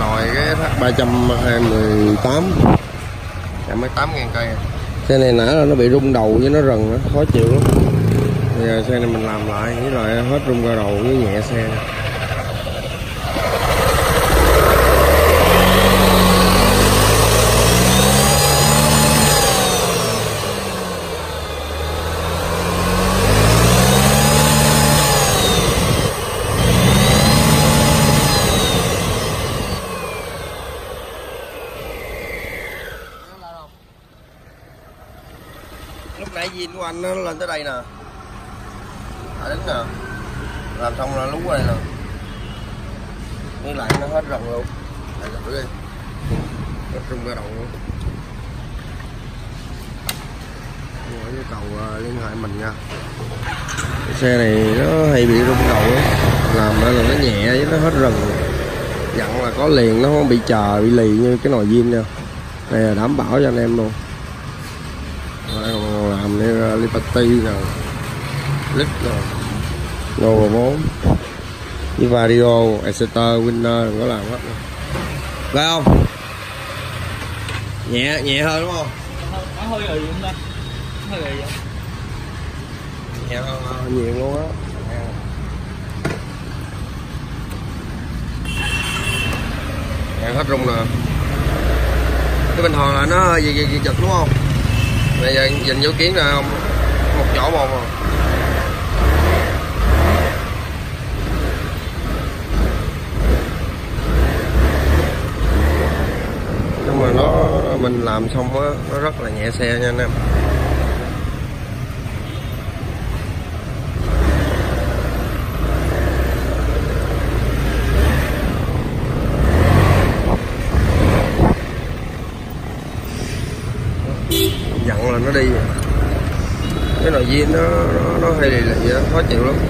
nồi cái 318 8.000 cây. Xe này nãy là nó bị rung đầu với nó rần nó khó chịu lắm. Bây giờ xe này mình làm lại với lại hết rung ra đầu với nhẹ xe. Lúc nãy zin của anh nó lên tới đây nè, đứng nè, làm xong là lú qua đây nè, với lại nó hết rần luôn, lại thử đi, hết rung ra đầu luôn. Mua nhu cầu liên hệ mình nha. Cái xe này nó hay bị rung đầu á, làm ra là nó nhẹ với nó hết rần, dặn là có liền, nó không bị chờ bị lì như cái nồi zin nha. Đây là đảm bảo cho anh em luôn. Còn làm như Liberty rồi, Lít rồi, Nova 4 với Vario, Exeter, Winner đừng có làm hết nữa. Phải không? Nhẹ hơn đúng không? Nó hơi gầy không ta? Hơi gầy vậy? Nhẹ hơn nhiều luôn á. Nhẹ hết rung nè. Cái bình thường là nó gì giật đúng không? Bây giờ nhìn vô kiến là một chỗ một à. Nhưng mà mình làm xong á, nó rất là nhẹ xe nha anh em. Dặn là nó đi, cái nồi zin nó hay lì lì khó chịu lắm.